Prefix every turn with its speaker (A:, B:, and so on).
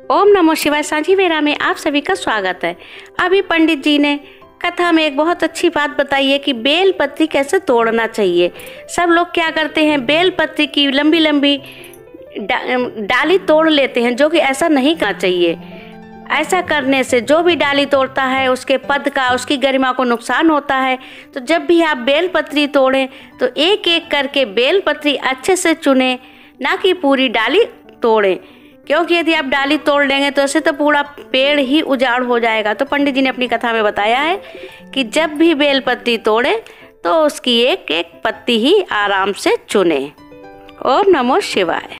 A: ओम नमो शिवाय। सांझी वेरा में आप सभी का स्वागत है। अभी पंडित जी ने कथा में एक बहुत अच्छी बात बताई है कि बेल पत्ती कैसे तोड़ना चाहिए। सब लोग क्या करते हैं, बेल पत्ती की लंबी लंबी डाली तोड़ लेते हैं, जो कि ऐसा नहीं करना चाहिए। ऐसा करने से जो भी डाली तोड़ता है उसके पद का, उसकी गरिमा को नुकसान होता है। तो जब भी आप बेल पत्री तोड़ें तो एक एक करके बेल पत्री अच्छे से चुनें, ना कि पूरी डाली तोड़ें, क्योंकि यदि आप डाली तोड़ लेंगे तो ऐसे तो पूरा पेड़ ही उजाड़ हो जाएगा। तो पंडित जी ने अपनी कथा में बताया है कि जब भी बेल पत्ती तोड़े तो उसकी एक एक पत्ती ही आराम से चुने। ओम नमो शिवाय।